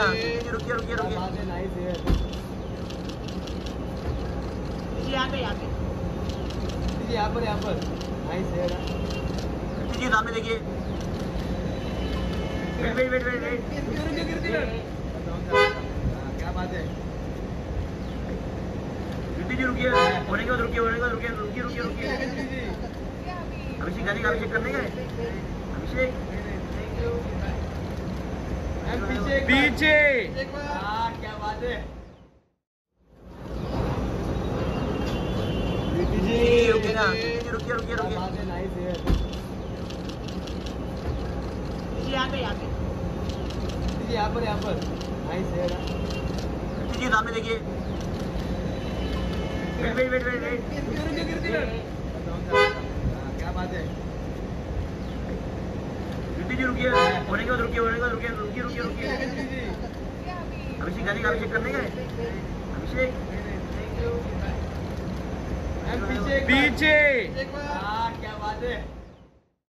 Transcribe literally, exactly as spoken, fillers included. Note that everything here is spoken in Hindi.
ना, रुकिए रुकिए रुकिए। यहाँ पे यहाँ पे यहाँ पर यहाँ पर नाइस है जी, सामने देखिए। Wait wait wait wait wait क्या बात है। कृति जी रुकिए, होने के बाद रुकिए, होने के बाद रुकिए, रुकिए रुकिए रुकिए। अभिषेक गाने का अभिषेक करने गए। अभिषेक पीछे क्या बात है। जी रुकिए ना, रुकिए रुकिए रुकिए। नाइस है यहाँ पे यहाँ पे यहाँ पर यहाँ पर नाइस है जी, सामने देखिए। Wait wait wait wait wait क्या बात है। कृति जी रुकिए, होने के बाद रुकिए, होने के बाद रुकिए, रुकिए रुकिए रुकिए। अभिषेक गाने का अभिषेक करने गए। अभिषेक पीछे क्या बात है।